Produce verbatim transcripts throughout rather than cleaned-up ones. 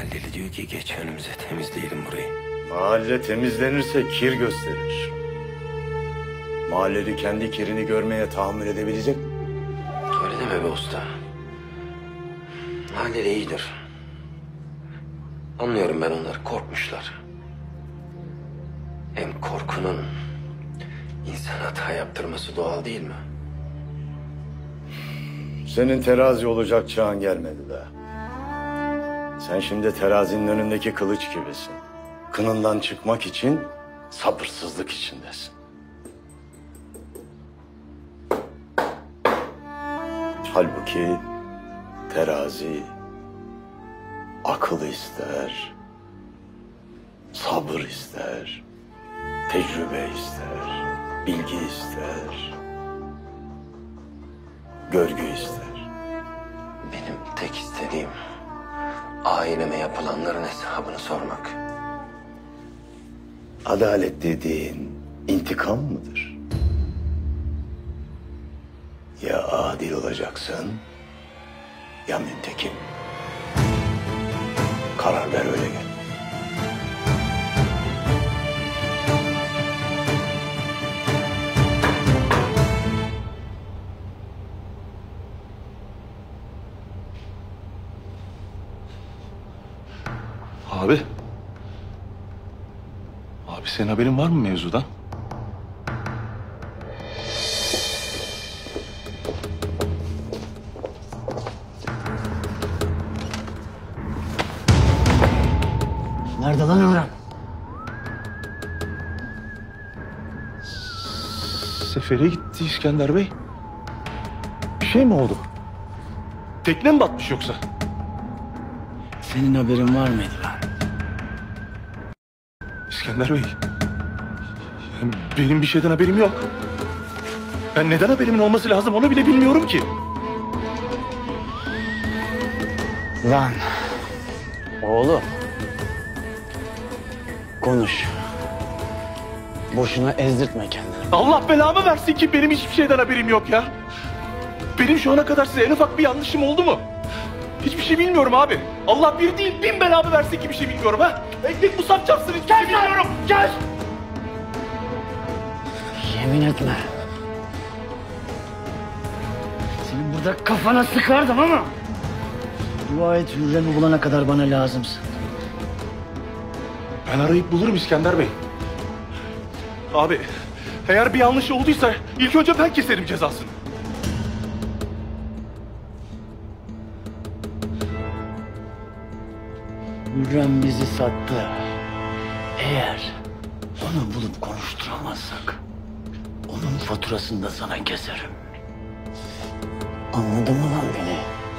Mahalleli diyor ki geç önümüze temizleyelim burayı. Mahalle temizlenirse kir gösterir. Mahalleli kendi kirini görmeye tahammül edebilecek mi? Öyle deme be usta. Mahalleli iyidir. Anlıyorum ben onları, korkmuşlar. Hem korkunun insan hata yaptırması doğal değil mi? Senin terazi olacak çağın gelmedi daha. Sen şimdi terazinin önündeki kılıç gibisin. Kınından çıkmak için sabırsızlık içindesin. Halbuki terazi akıl ister, sabır ister, tecrübe ister, bilgi ister, görgü ister. Benim tek istediğim aileme yapılanların hesabını sormak. Adalet dediğin intikam mıdır? Ya adil olacaksın, ya müntekim. Karar ver, öyle gel. Abi. Abi senin haberin var mı mevzudan? Nerede lan Ömrem? Sefere gitti İskender Bey. Bir şey mi oldu? Tekne mi batmış yoksa? Senin haberin var mıydı lan? İskender Bey. Benim bir şeyden haberim yok. Ben neden haberimin olması lazım onu bile bilmiyorum ki. Lan. Oğlum. Konuş. Boşuna ezdirtme kendini. Allah belamı versin ki benim hiçbir şeyden haberim yok ya. Benim şu ana kadar size en ufak bir yanlışım oldu mu? Hiçbir şey bilmiyorum abi. Allah bir değil bin belamı versin ki bir şey bilmiyorum ha. Ekmek musaf çarpsın hiçbir şey bilmiyorum. Gel. Yemin etme. Senin burada kafana sıkardım ama. Dua et Hürrem'i bulana kadar bana lazımsın. Ben arayıp bulurum İskender Bey. Abi eğer bir yanlış olduysa ilk önce ben keserim cezasını. Hürrem bizi sattı. Eğer onu bulup konuşturamazsak onun faturasını da sana keserim. Anladın mı lan beni?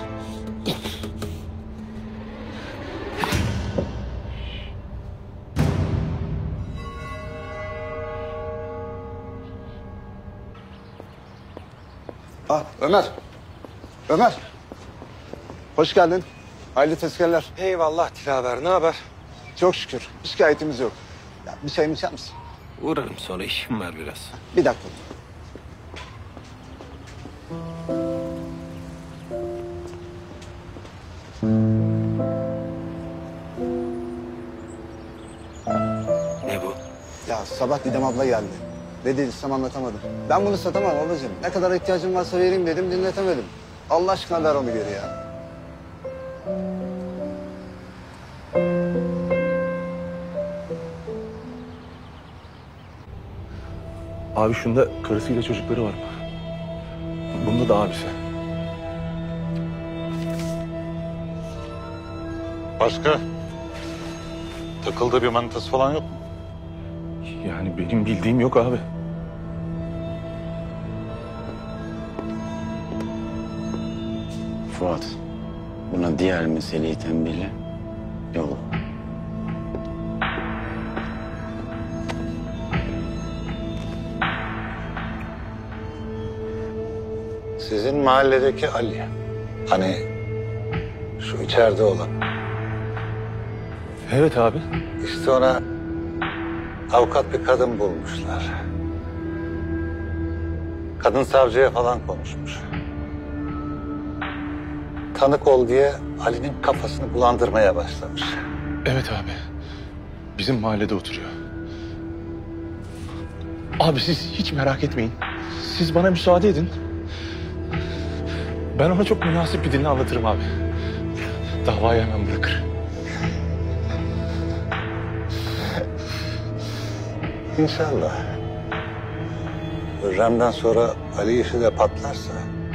Ah Ömer. Ömer. Hoş geldin. Hayırlı tezkerler. Eyvallah Dilaver, ne haber? Çok şükür. Şikayetimiz yok. Ya, bir çay mı içer misin? Uğrarım sonra, işim var biraz. Bir dakika. Ne bu? Ya sabah Didem abla geldi. Ne dediysem anlatamadım. Ben bunu satamam ablacığım. Ne kadar ihtiyacım varsa vereyim dedim, dinletemedim. Allah aşkına ver onu geri ya. Abi şunda karısıyla çocukları var. Bunda da abisi. Başka? Takıldığı bir manitası falan yok mu? Yani benim bildiğim yok abi. Fuat, buna diğer meseleyi tembihle. Yolu. Sizin mahalledeki Ali. Hani şu içeride olan. Evet abi. İşte ona avukat bir kadın bulmuşlar. Kadın savcıya falan konuşmuş. tanık ol diye Ali'nin kafasını bulandırmaya başlamış. Evet abi. Bizim mahallede oturuyor. Abi siz hiç merak etmeyin. Siz bana müsaade edin. Ben ona çok münasip bir dille anlatırım abi. Davayı hemen bırakır. İnşallah. Hürrem'den sonra Ali işi de patlarsa...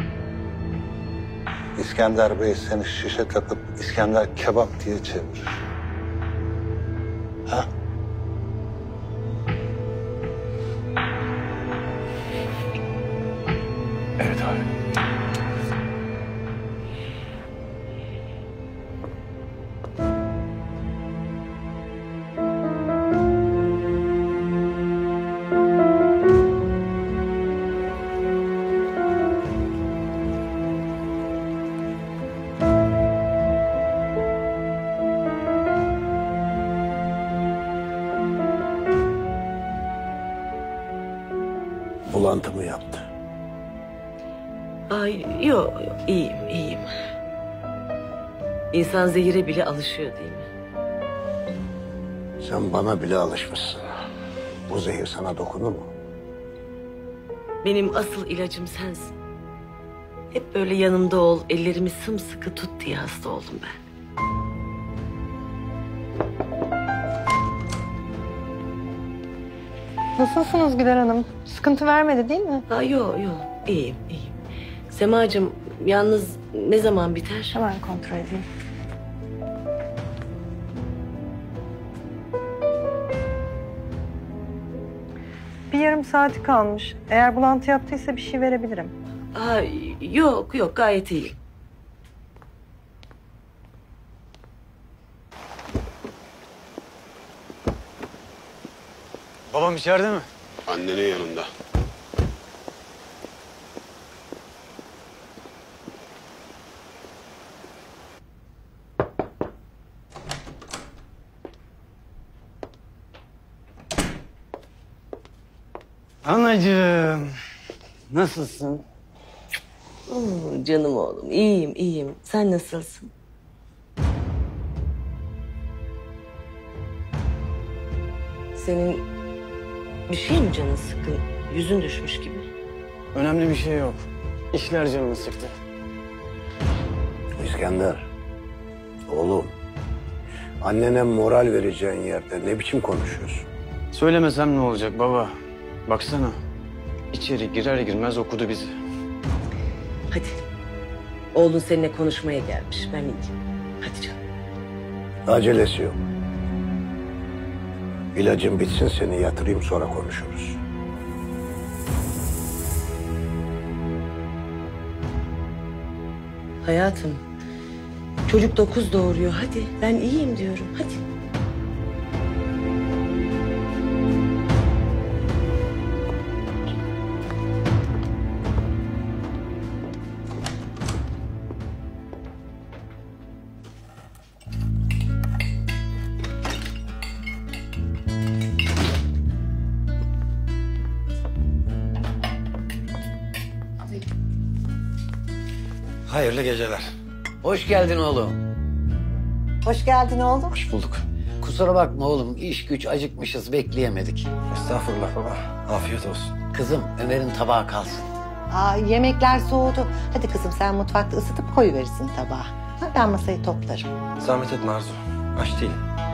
İskender Bey seni şişe takıp İskender kebap diye çevirir. Ha? Evet abi. Bulantı mı yaptı? Ay yok yok iyiyim iyiyim. İnsan zehire bile alışıyor değil mi? Sen bana bile alışmışsın. Bu zehir sana dokunur mu? Benim asıl ilacım sensin. Hep böyle yanımda ol, ellerimi sımsıkı tut diye hasta oldum ben. Nasılsınız Güler Hanım? Sıkıntı vermedi değil mi? Ha yok yok iyiyim iyiyim. Semacığım yalnız ne zaman biter? Hemen kontrol edeyim. Bir yarım saati kalmış. Eğer bulantı yaptıysa bir şey verebilirim. Ha, yok yok gayet iyiyim. Babam içeride mi? Annenin yanında. Anacığım. Nasılsın? Hmm, canım oğlum iyiyim iyiyim. Sen nasılsın? Senin bir şey mi canın sıkkın? Yüzün düşmüş gibi. Önemli bir şey yok. İşler canımı sıktı. İskender. Oğlum. Annene moral vereceğin yerde ne biçim konuşuyorsun? Söylemesem ne olacak baba? Baksana. İçeri girer girmez okudu bizi. Hadi. Oğlun seninle konuşmaya gelmiş. Ben iyiyim. Hadi canım. Acelesi yok. İlacın bitsin seni yatırayım sonra konuşuruz. Hayatım. Çocuk dokuz doğuruyor. Hadi. Ben iyiyim diyorum. Hadi. Hayırlı geceler. Hoş geldin oğlum. Hoş geldin oğlum. Hoş bulduk. Kusura bakma oğlum, iş güç acıkmışız, bekleyemedik. Estağfurullah baba. Afiyet olsun. Kızım, Ömer'in tabağı kalsın. Aa, yemekler soğudu. Hadi kızım sen mutfakta ısıtıp koyuverirsin tabağa. Ha, ben masayı toplarım. Zahmet etme Arzu. Aç değilim.